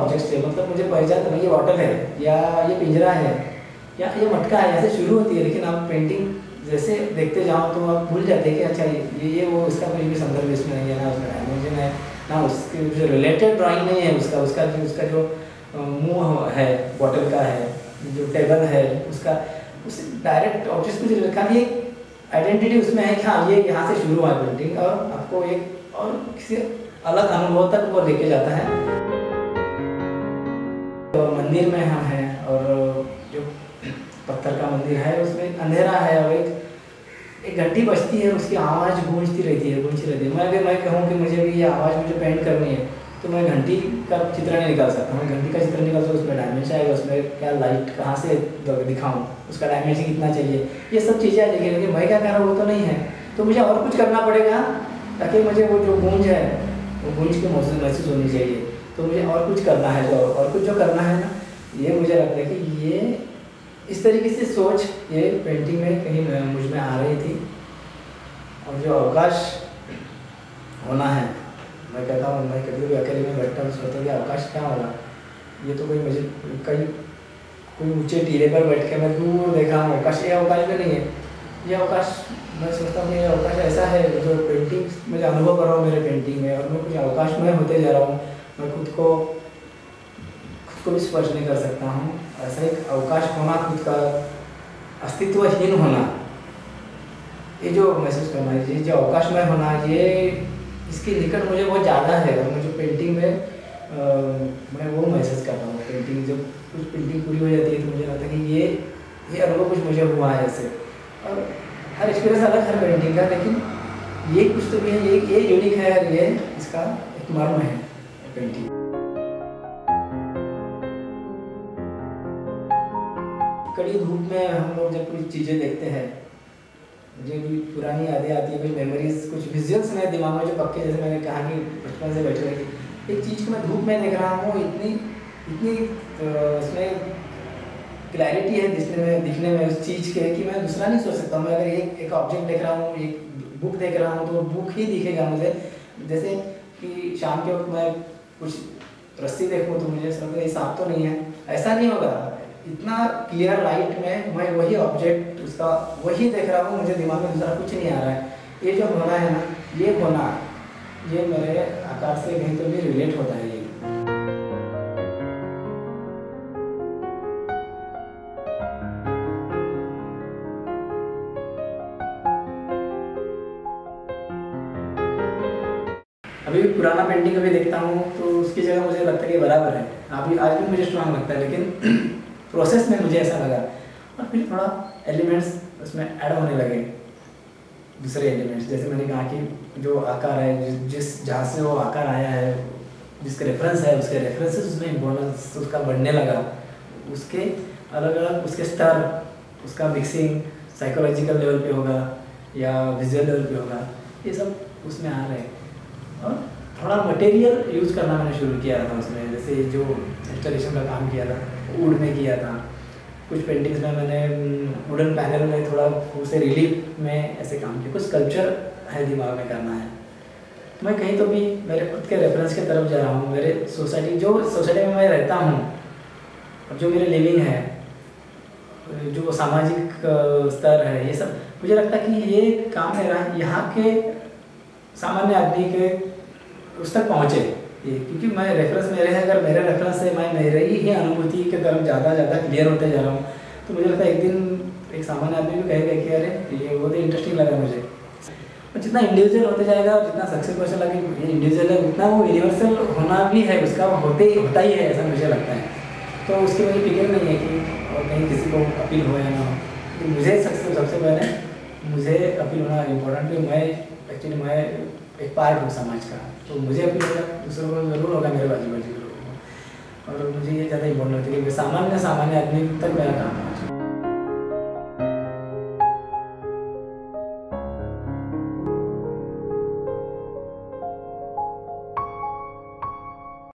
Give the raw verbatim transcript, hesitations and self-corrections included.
Object से, मतलब मुझे पहचान नहीं, ये बॉटल है या ये पिंजरा है या ये मटका है, ऐसे शुरू होती है। लेकिन आप पेंटिंग जैसे देखते जाओ तो आप भूल जाते हैं कि अच्छा ये ये वो इसका कोई भी संदर्भ इसमें नहीं है, ना उसका डायमेंशन है, ना उसके जो रिलेटेड ड्राइंग नहीं है उसका उसका जो उसका जो मुँह है बॉटल का है, जो टेबल है उसका, उस डायरेक्ट ऑब्जेक्ट कुछ रखा भी एक आइडेंटिटी उसमें है कि हाँ ये यहाँ से शुरू हुआ है पेंटिंग, और आपको एक और किसी अलग अनुभव तक वो लेके जाता है। तो मंदिर में हम हैं और जो पत्थर का मंदिर है उसमें अंधेरा है और एक एक घंटी बजती है, उसकी आवाज़ गूंजती रहती है गूंजती रहती है। मैं अगर मैं कहूँ कि मुझे भी ये आवाज़ मुझे पेंट करनी है तो मैं घंटी का चित्र नहीं निकाल सकता। मैं घंटी का चित्र निकाल सकता, उसमें डायमेंशन आएगा, उसमें क्या लाइट कहाँ से दिखाऊँ, उसका डायमेंशन कितना चाहिए, ये सब चीज़ें आ जाएगी। लेकिन मैं क्या कह रहा हूँ वो तो नहीं है, तो मुझे और कुछ करना पड़ेगा ताकि मुझे वो जो गूंज है वो गूंज की महसूस महसूस होनी चाहिए। तो मुझे और कुछ करना है, जो और कुछ जो करना है ना, ये मुझे लगता है कि ये इस तरीके से सोच ये पेंटिंग में कहीं मुझ में आ रही थी। और जो अवकाश होना है, मैं कहता हूँ मैं कभी भी अकेले में बैठता हूँ सोचता हूँ कि अवकाश क्या होगा, ये तो कोई मुझे कहीं कोई ऊंचे टीले पर बैठ के मैं दूर देखा हूँ अवकाश, ये अवकाश भी नहीं है। ये अवकाश मैं सोचता हूँ कि ये अवकाश ऐसा है जो पेंटिंग मुझे अनुभव कर रहा हूँ मेरे पेंटिंग में, और मैं कुछ अवकाश में होते जा रहा हूँ। मैं खुद को खुद को भी स्पर्श नहीं कर सकता हूँ। ऐसा एक अवकाश होना, खुद का अस्तित्वहीन होना, ये जो महसूस करना है, ये जो अवकाश में होना, ये इसके निकट मुझे बहुत ज़्यादा है। और मुझे पेंटिंग में आ, मैं वो महसूस करता हूँ। पेंटिंग जब कुछ पेंटिंग पूरी हो जाती है तो मुझे लगता है कि ये ये अनुभव कुछ मुझे हुआ है ऐसे। और हर एक्सपीरियंस अलग हर पेंटिंग का, लेकिन ये कुछ तो भी है, ये ये यूनिक है, और ये इसका एक मर्म है पेंटिंग। कड़ी धूप में हम लोग जब कुछ चीज़ें देखते हैं, मुझे भी पुरानी यादें आती है, कुछ मेमोरीज, कुछ विजुअल्स मेरे दिमाग में जो पक्के, जैसे मैंने कहा कि बचपन से बैठे रहे कि एक चीज़ को मैं धूप में देख रहा हूँ, इतनी इतनी उसमें क्लैरिटी है दिखने में दिखने में उस चीज़ के कि मैं दूसरा नहीं सोच सकता हूँ। मैं अगर एक एक ऑब्जेक्ट देख रहा हूँ, एक बुक देख रहा हूँ, तो बुक ही दिखेगा मुझे। जैसे कि शाम के वक्त मैं कुछ रस्सी देखूँ तो मुझे समझ ये सांप तो नहीं है, ऐसा नहीं होगा। इतना क्लियर लाइट में मैं वही ऑब्जेक्ट उसका वही देख रहा हूँ, मुझे दिमाग में दूसरा कुछ नहीं आ रहा है। ये जो होना है ना, ये होना, ये मेरे आकार से कहीं तो भी रिलेट होता है। ये अभी भी पुराना पेंटिंग अभी देखता हूँ तो उसकी जगह मुझे लगता है कि बराबर है, अभी आज भी मुझे स्ट्रांग लगता है, लेकिन प्रोसेस में मुझे ऐसा लगा। और फिर थोड़ा एलिमेंट्स उसमें ऐड होने लगे, दूसरे एलिमेंट्स, जैसे मैंने कहा कि जो आकार है, जिस जहाँ से वो आकार आया है, जिसका रेफरेंस है, उसके रेफरेंसेस उसमें इम्पोर्टेंस उसका बढ़ने लगा, उसके अलग अलग उसके स्तर, उसका मिक्सिंग साइकोलॉजिकल लेवल पे होगा या विजुअल लेवल पे होगा, ये सब उसमें आ रहे हैं। और थोड़ा मटेरियल यूज़ करना मैंने शुरू किया था उसमें, जैसे जो इंस्टॉलेशन का काम किया था वुड में किया था। कुछ पेंटिंग्स में मैंने वुडन पैनल में थोड़ा उसे रिलीफ में ऐसे काम किया। कुछ स्कल्पचर है दिमाग में करना है। मैं कहीं तो भी मेरे खुद के रेफरेंस की तरफ जा रहा हूँ। मेरे सोसाइटी, जो सोसाइटी में मैं रहता हूँ और जो मेरे लिविंग है, जो सामाजिक स्तर है, ये सब मुझे लगता है कि ये काम मेरा यहाँ के सामान्य आदमी के उस तक पहुँचे ये, क्योंकि मैं रेफरेंस मेरे हैं, अगर मेरे रेफरेंस से मैं मेरे ही अनुभूति के तरफ ज़्यादा ज़्यादा क्लियर होते जा रहा हूँ, तो मुझे लगता है एक दिन एक सामान्य आदमी भी कहेगा कि अरे ये बहुत ही इंटरेस्टिंग लगा मुझे। और जितना इंडिविजुअल होते जाएगा और जितना सक्सेस पर्सन लगे ये इंडिविजुअल है, उतना वो यूनिवर्सल होना भी है, उसका होते ही होता ही है, ऐसा मुझे लगता है। तो उसकी मुझे फिक्र नहीं है कि और कहीं किसी को अपील हो या ना हो, तो मुझे सक्सेस सबसे पहले मुझे अपील होना इम्पोर्टेंट है। मैं एक्चुअली मैं एक पार्ट हूँ समाज का, तो मुझे अपील होगा, दूसरों को जरूर होगा, मेरे बाजू बाजू के लोगों को। और मुझे ये ज़्यादा इम्पोर्टेंट होती है कि सामान्य सामान्य आदमी तक मेरा काम है।